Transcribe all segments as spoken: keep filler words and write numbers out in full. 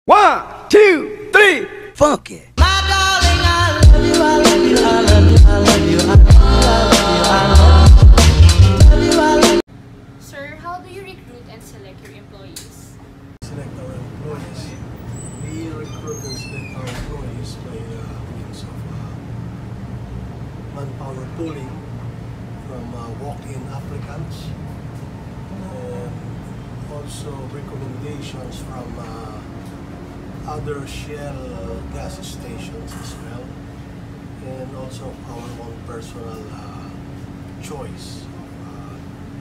One, two, three, funk it. My darling, I love you, I love you, I love you, I love you, I love you, I love you, I love you. Sir, how do you recruit and select your employees? Select our employees. We recruit and select our employees by uh, means of uh, manpower pooling from uh, walk-in applicants and also recommendations from uh, other Shell gas stations as well, and also our own personal uh, choice of uh,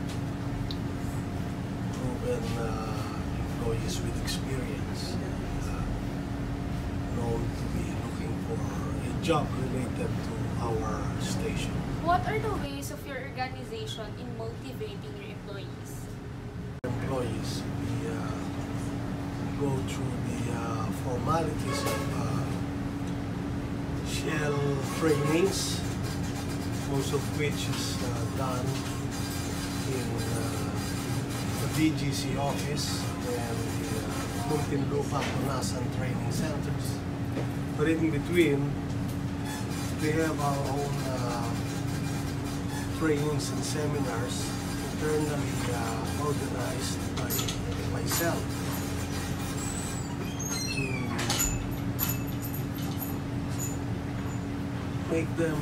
proven uh, employees with experience, uh, known to be looking for a job related to our station. What are the ways of your organization in motivating your employees? Employees, we uh, go through the uh, formalities of uh, Shell trainings, most of which is uh, done in uh, the D G C office and the uh, Muntinlupa Tunasan training centers. But in between, we have our own uh, trainings and seminars internally uh, organized by myself to make them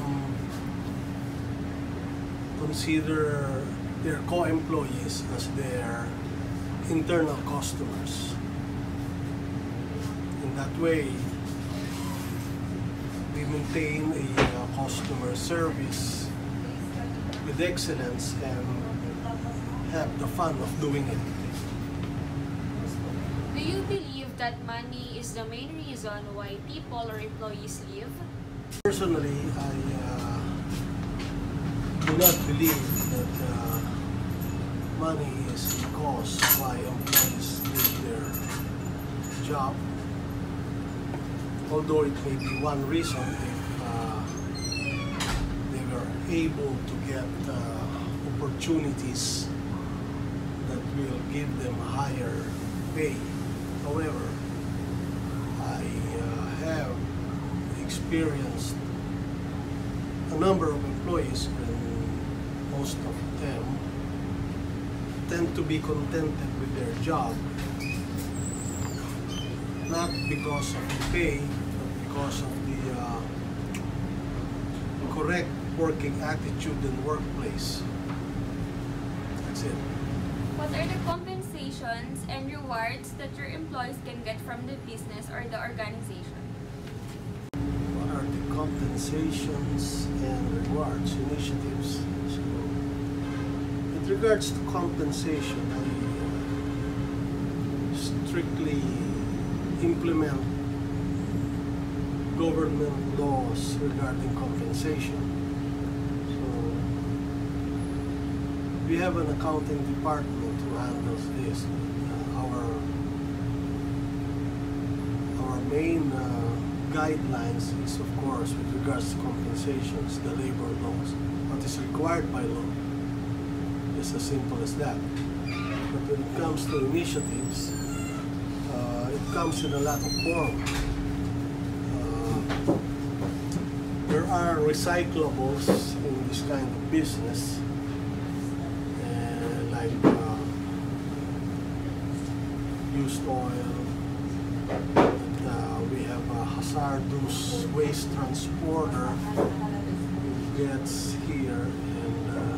consider their co-employees as their internal customers. In that way, we maintain a uh, customer service with excellence and have the fun of doing it. Do you believe that money is the main reason why people or employees leave? Personally, I uh, do not believe that uh, money is the cause why employees leave their job. Although it may be one reason if uh, they were able to get uh, opportunities that will give them higher pay. However, I uh, have experienced a number of employees, and most of them tend to be contented with their job, not because of the pay, but because of the uh, correct working attitude and workplace. That's it. What are the compensations and rewards that your employees can get from the business or the organization? What are the compensations and rewards initiatives? So, with regards to compensation, I strictly implement government laws regarding compensation. So, we have an accounting department who handles this. Uh, our our main uh, guidelines is, of course, with regards to compensations, the labor laws, what is required by law. It's as simple as that. But when it comes to initiatives, uh, it comes in a lot of forms. Uh, there are recyclables in this kind of business, uh, like uh, used oil. Uh, we have a hazardous waste transporter who gets here and uh,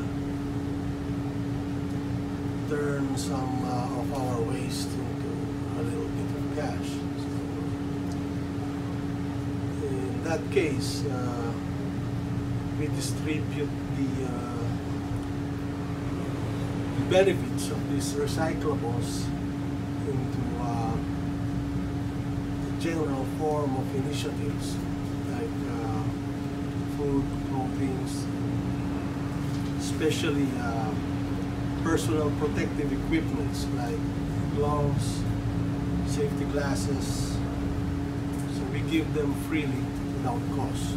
turn some uh, of our waste into a little bit of cash. So, in that case, uh, we distribute the, uh, the benefits of these recyclables into uh, general form of initiatives like uh, food, clothing, especially uh, personal protective equipments like gloves, safety glasses. So we give them freely without cost.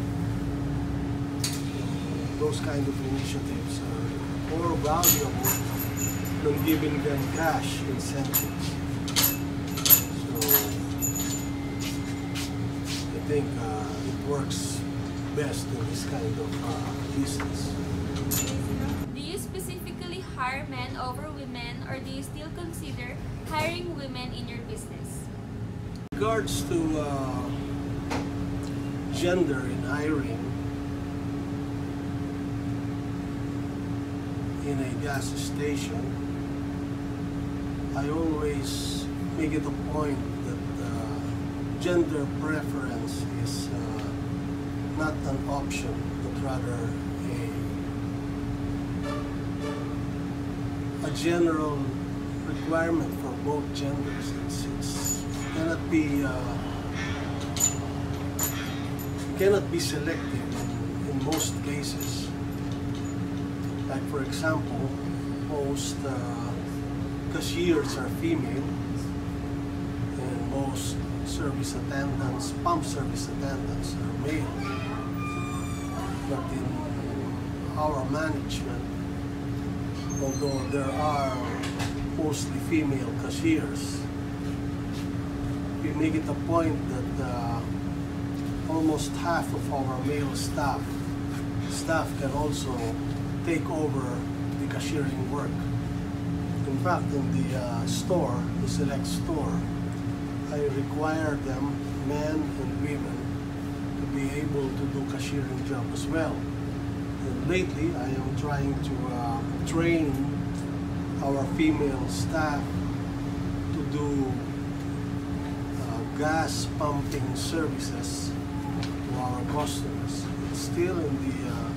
Those kind of initiatives are more valuable than giving them cash incentives. So think uh, it works best in this kind of uh, business. Do you specifically hire men over women, or do you still consider hiring women in your business? In regards to uh, gender in hiring in a gas station, I always make it a point that uh, gender preference is uh, not an option, but rather a, a general requirement for both genders. It's, it's cannot be uh, cannot be selective in, in most cases. Like for example, most uh, cashiers are female, and most service attendants, pump service attendants are male. But in our management, although there are mostly female cashiers, we make it a point that uh, almost half of our male staff staff can also take over the cashiering work. In fact, in the uh, store, the select store, I require them, men and women, to be able to do cashiering job as well. And lately, I am trying to uh, train our female staff to do uh, gas pumping services to our customers. It's still in the, uh,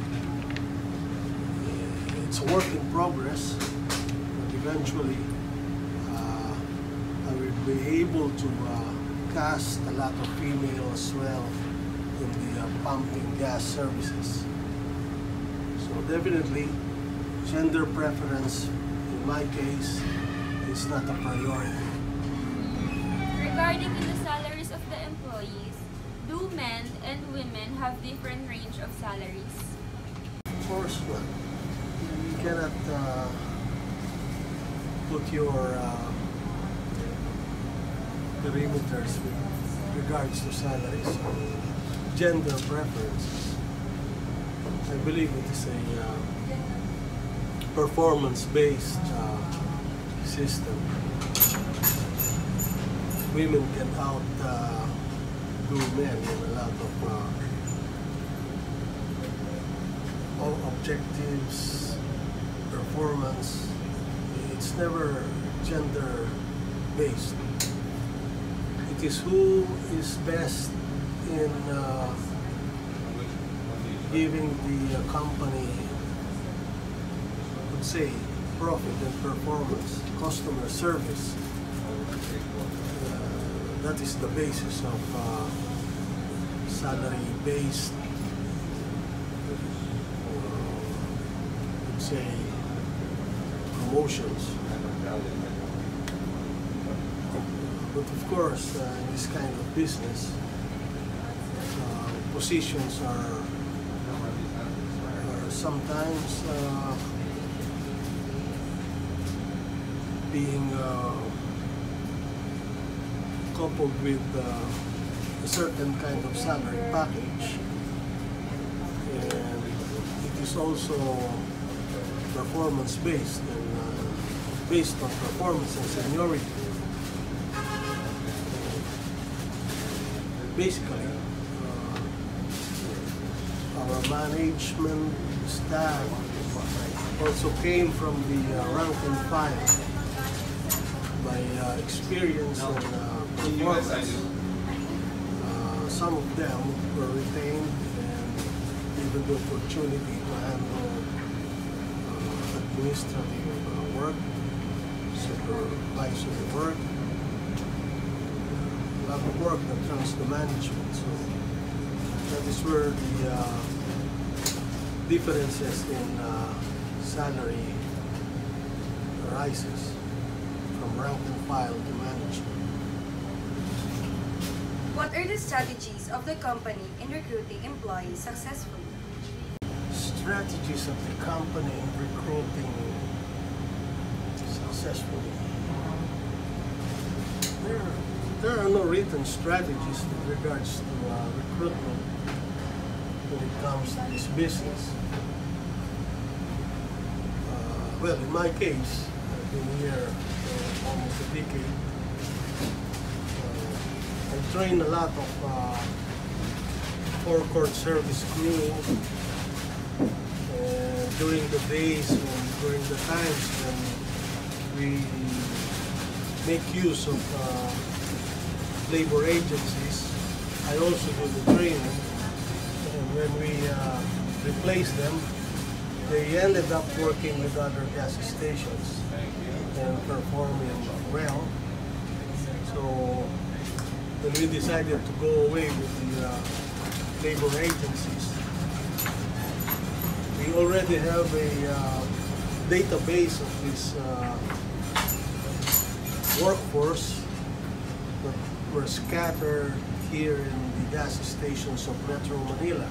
it's a work in progress, but eventually uh, I will be able to uh, cast a lot of female as well in the uh, pumping gas services. So definitely, gender preference in my case is not a priority. Regarding the salaries of the employees, do men and women have different range of salaries? Of course not. You cannot uh, put your uh, perimeters with regards to salaries or gender preferences. I believe it is a uh, performance-based uh, system. Women can out uh, do men in a lot of uh, all objectives, performance. It's never gender-based. It is who is best in uh, giving the uh, company, I would say, profit and performance, customer service. Uh, that is the basis of uh, salary-based, uh, I would say, promotions. But of course, uh, in this kind of business, uh, positions are, are sometimes uh, being uh, coupled with uh, a certain kind of salary package, and it is also performance-based and uh, based on performance and seniority. Basically, uh, our management staff also came from the uh, rank and file by uh, experience and uh, performance. Uh, some of them were retained and given the opportunity to handle uh, administrative uh, work, supervisory work, a lot of work that comes to management. So that is where the uh, differences in uh, salary arises from rank and file to management. What are the strategies of the company in recruiting employees successfully? Strategies of the company in recruiting successfully. There, there are no written strategies with regards to uh, recruitment when it comes to this business. Uh, well, in my case, I've been here for almost a decade. Uh, I trained a lot of uh, forecourt service crew uh, during the days when, during the times when we make use of uh, labor agencies. I also do the training, and when we uh, replace them, they ended up working with other gas stations and performing well. So when we decided to go away with the uh, labor agencies, we already have a uh, database of this uh, workforce that were scattered here in the gas stations of Metro Manila.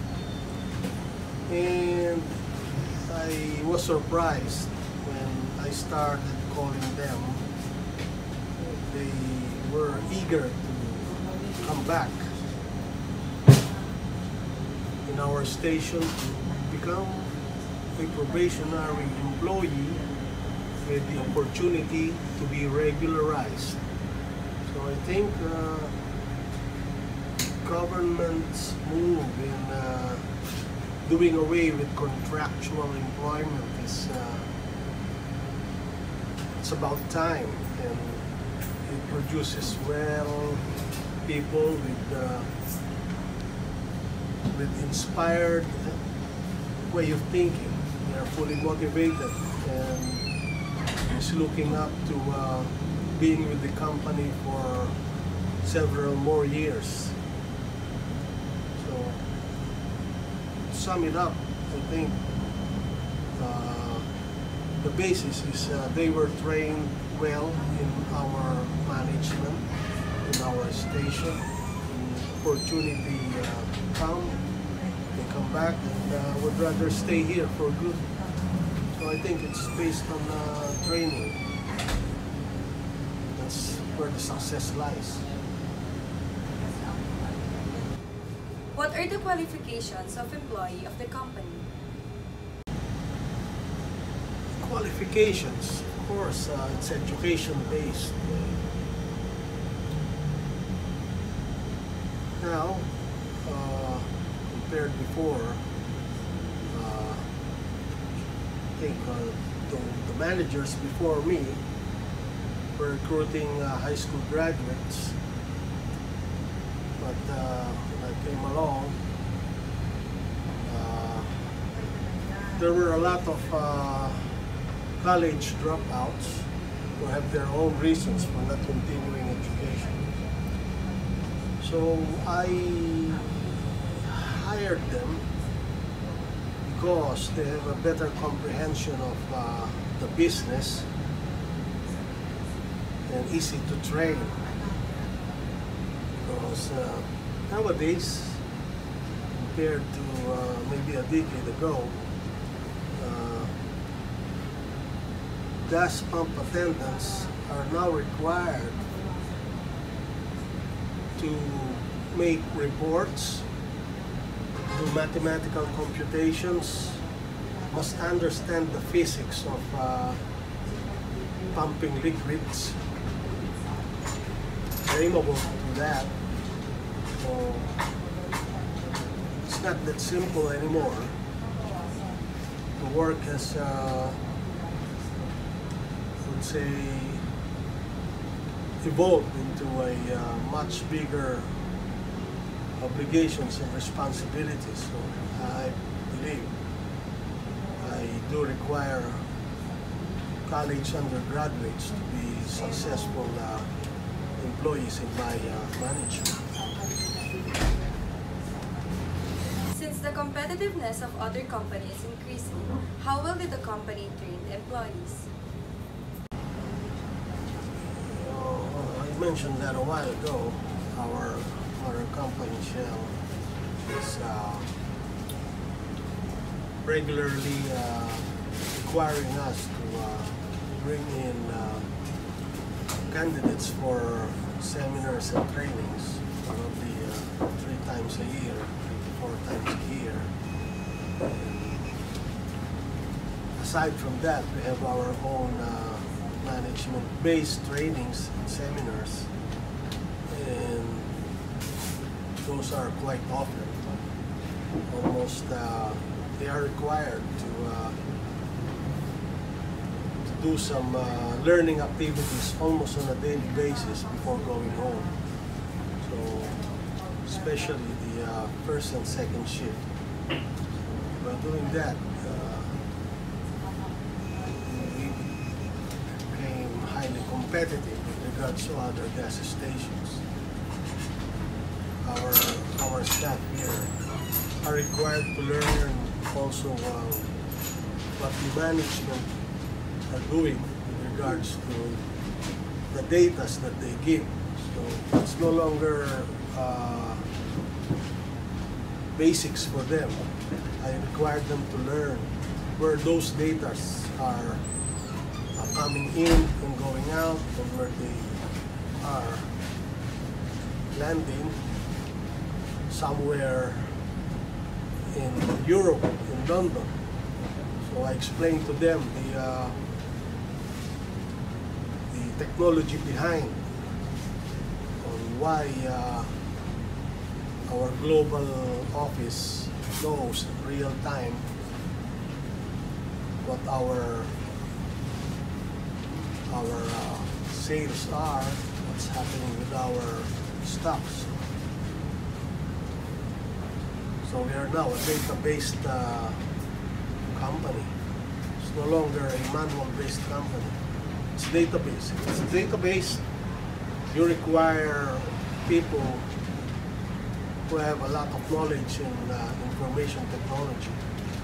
And I was surprised when I started calling them. They were eager to come back in our station to become a probationary employee with the opportunity to be regularized. So I think uh, government's move in uh, doing away with contractual employment is uh, it's about time, and it produces well people with uh, with inspired way of thinking. They are fully motivated and is looking up to uh, being with the company for several more years. So, to sum it up, I think uh, the basis is uh, they were trained well in our management, in our station. When opportunity uh, come, they come back and uh, would rather stay here for good. So I think it's based on uh, training. That's where the success lies. What are the qualifications of employee of the company? Qualifications, of course, uh, it's education based. Now, uh, compared before, uh, I think uh, the, the managers before me were recruiting uh, high school graduates, but uh, when I came along, uh, there were a lot of uh, college dropouts who have their own reasons for not continuing education. So I hired them because they have a better comprehension of uh, the business and easy to train. Because uh, nowadays, compared to uh, maybe a decade ago, uh, gas pump attendants are now required to make reports, do mathematical computations, must understand the physics of uh, pumping liquids. They're able to do that. So it's not that simple anymore. The work has, uh, I would say, evolved into a uh, much bigger obligations and responsibilities. So I believe I do require college undergraduates to be successful uh, employees in my uh, management. Since the competitiveness of other companies is increasing, how will the company train the employees? I mentioned that a while ago. Our our company Shell is uh, regularly uh, requiring us to uh, bring in uh, candidates for seminars and trainings, probably uh, three times a year, three to four times a year. And aside from that, we have our own uh, management-based trainings and seminars, and those are quite often. Almost, uh, they are required to, uh, to do some uh, learning activities almost on a daily basis before going home. So, especially the uh, first and second shift. By doing that, uh, we became highly competitive with regards to other gas stations. Our, our staff here are required to learn also uh, what the management are doing with regards to the data that they give. So it's no longer uh, basics for them. I required them to learn where those data are uh, coming in and going out, and where they are landing somewhere in Europe, in London. So I explained to them the uh, the technology behind on why uh, our global office knows in real time what our our uh, sales are, what's happening with our stocks. So we are now a data-based uh, company. It's no longer a manual-based company. It's database. If it's a database, you require people who have a lot of knowledge in uh, information technology.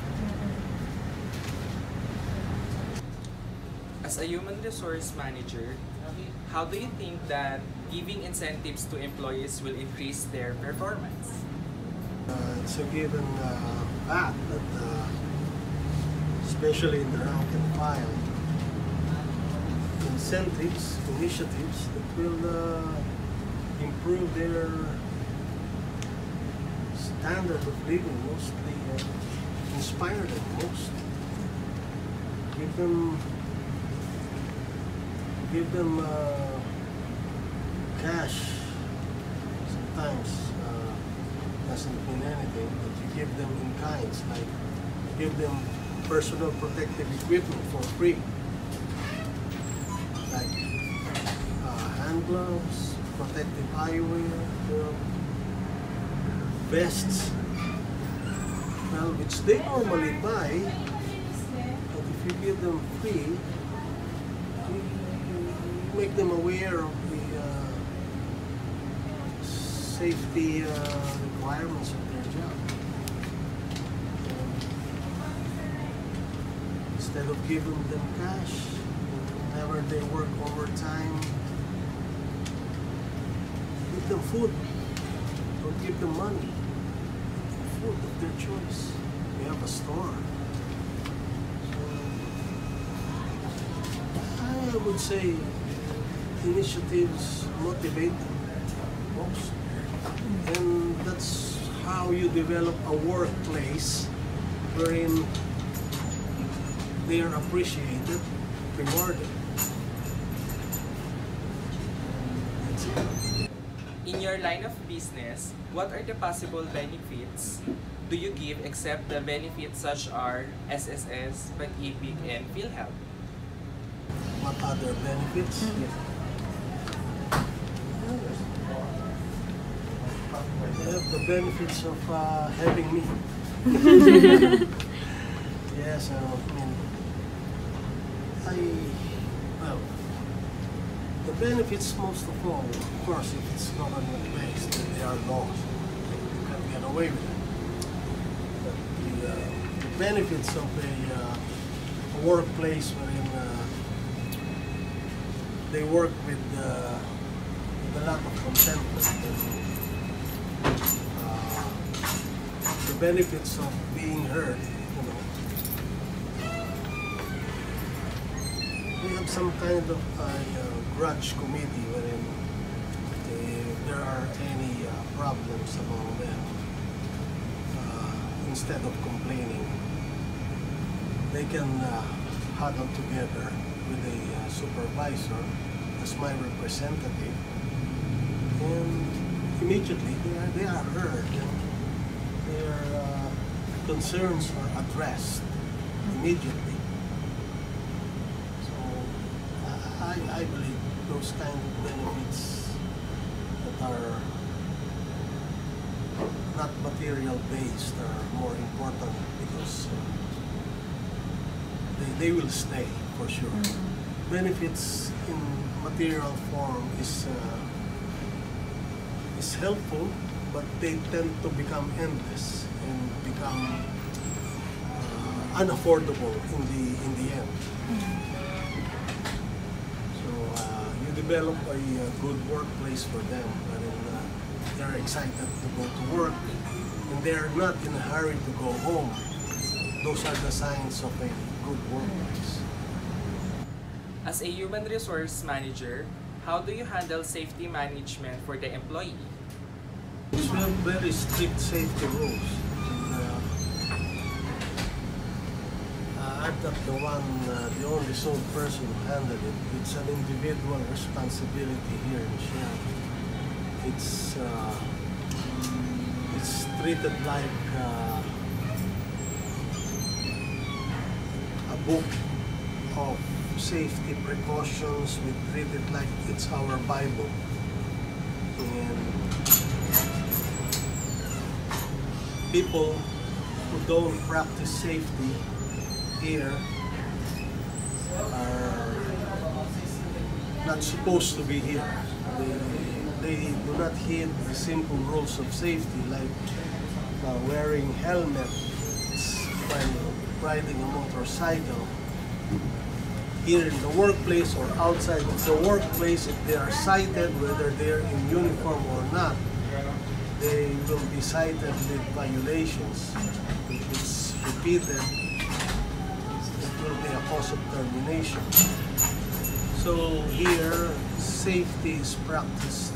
As a human resource manager, how do you think that giving incentives to employees will increase their performance? Uh, it's a given uh, fact that, uh, especially in the rank and file, incentives, initiatives that will uh, improve their standard of living, mostly uh, inspire them most. Give them, give them uh, cash. Sometimes doesn't mean anything, but you give them in kinds, like you give them personal protective equipment for free, like uh, hand gloves, protective eyewear, you know, vests, well, which they normally buy, but if you give them free, you, you make them aware of the uh, safety uh, requirements of their job. Um, instead of giving them cash, whenever they work overtime, give them food. Don't give them money. Give them food of their choice. We have a store. So, I would say initiatives motivate them most. And that's how you develop a workplace wherein they are appreciated, rewarded. That's it. In your line of business, what are the possible benefits do you give except the benefits such as S S S, Pag-ibig, and PhilHealth? What other benefits? They have the benefits of uh, having me. Yes, uh, I mean, I, well, the benefits most of all, of course, if it's government-based, then they are laws. You can't get away with it. But the, uh, the benefits of a, uh, a workplace wherein uh, they work with, uh, with a lot of contentment. Uh, the benefits of being heard, you know. We have some kind of uh, uh, grudge committee wherein there are any uh, problems among them, uh, instead of complaining, they can uh, huddle together with a uh, supervisor as my representative, and immediately they are, they are heard and their uh, concerns are addressed immediately. So I, I believe those kind of benefits that are not material based are more important, because uh, they, they will stay for sure. Mm-hmm. Benefits in material form is uh, is helpful, but they tend to become endless and become uh, unaffordable in the in the end. Mm-hmm. So uh, you develop a, a good workplace for them, wherein uh, they're excited to go to work and they're not in a hurry to go home. Those are the signs of a good workplace. As a human resource manager, how do you handle safety management for the employee? We have very strict safety rules. And, uh, uh, I'm not the one, uh, the only sole person who handled it. It's an individual responsibility here in Shell. It's uh, it's treated like uh, a book of safety precautions. We treat it like it's our Bible. And people who don't practice safety here are not supposed to be here. They, they do not heed the simple rules of safety, like uh, wearing helmets while riding a motorcycle. Here in the workplace or outside of the workplace, if they are cited, whether they're in uniform or not, they will be cited with violations. If it's repeated, it will be a cause of termination. So here, safety is practiced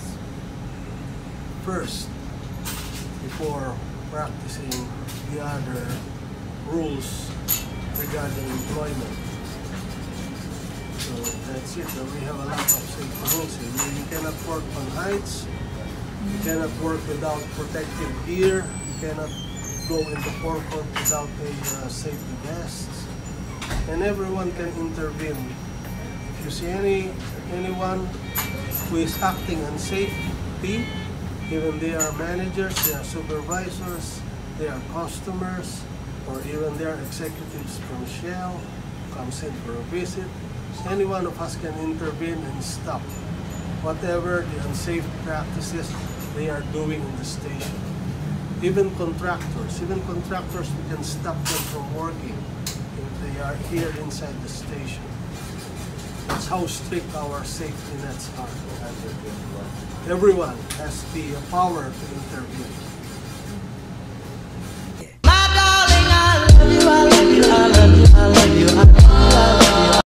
first before practicing the other rules regarding employment. So that's it. We have a lot of safety rules here. You cannot work on heights. You cannot work without protective gear. You cannot go in the forecourt without a uh, safety vest. And everyone can intervene. If you see any anyone who is acting unsafely, even they are managers, they are supervisors, they are customers, or even they are executives from Shell, comes in for a visit, any one of us can intervene and stop whatever the unsafe practices they are doing in the station. Even contractors, even contractors, we can stop them from working if they are here inside the station. That's how strict our safety nets are. Everyone has the power to intervene. My darling, I love you. I